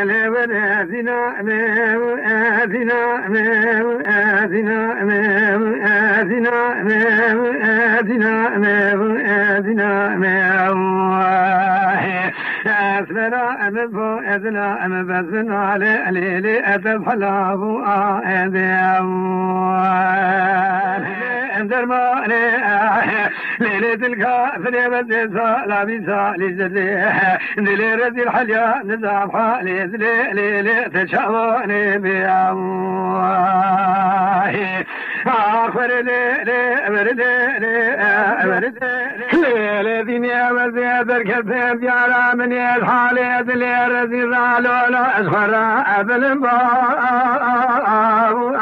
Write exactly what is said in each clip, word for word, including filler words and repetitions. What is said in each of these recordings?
أسفر أمبو أدلا أمبزن على ليلي أتفحلابو آذيوان درماني ليلة الكافر يبدي صالة بصالي جدي دلي ردي الحليا نزام حالي دلي ليلة تشعوني بيامواهي آخر ليلة أبرد أبرد ليلة دنيا وزيادة الكثير جعل من يالحالي دلي ردي رالولا أسخر أبلبا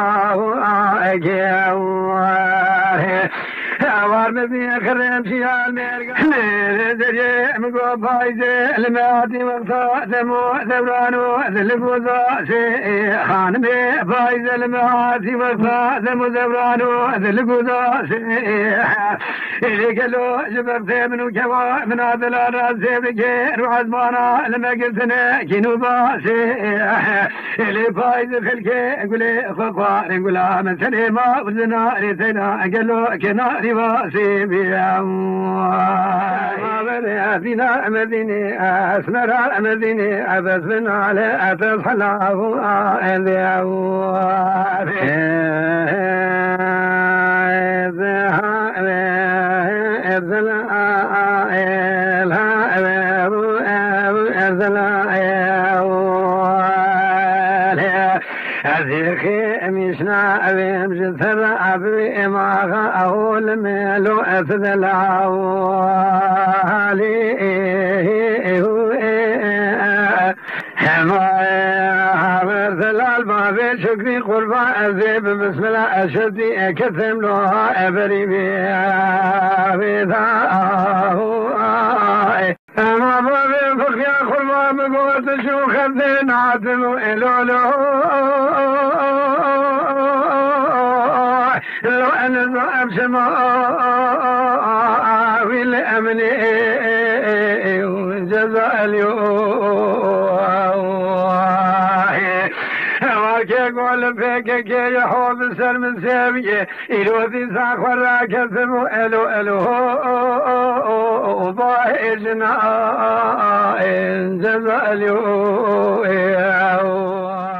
أوار مبني خرم شيال ميرقا دري مقو بايزي الماتي وقتا دمو دورانو ذلقو ذاسي خانمي بايزي الماتي وقتا دمو دورانو ذلقو ذاسي إلي قلو جبرتي منو كوا من هذا الراسي بكي روح زمانا لما قلتنا كينو باسي إلي بايزي خلقي قولي خقوار قولا من سليما وزنا ريتنا قلو كناري واسي بياموار أدينا مديني أسمر مديني أبس بن علي أتصحلاه أذيوار أذيخي مشنا أبيم جثر أبي إماغا أول ميلو أفذل عوالي حمر ثلال بابي شكري قربا أزيب بسم الله أشدي أكثم لها أبري بيها أما بابي فقيا قربا بقوة شو خذين عاتم إلولو لو أنا ذهب سماوي لأمني جزاء اليوم كي قول فيك كي يحوض سر من سامي إلو ذي ساخر راكثم إلو إلو ضاهجنا إن جزاء اليوم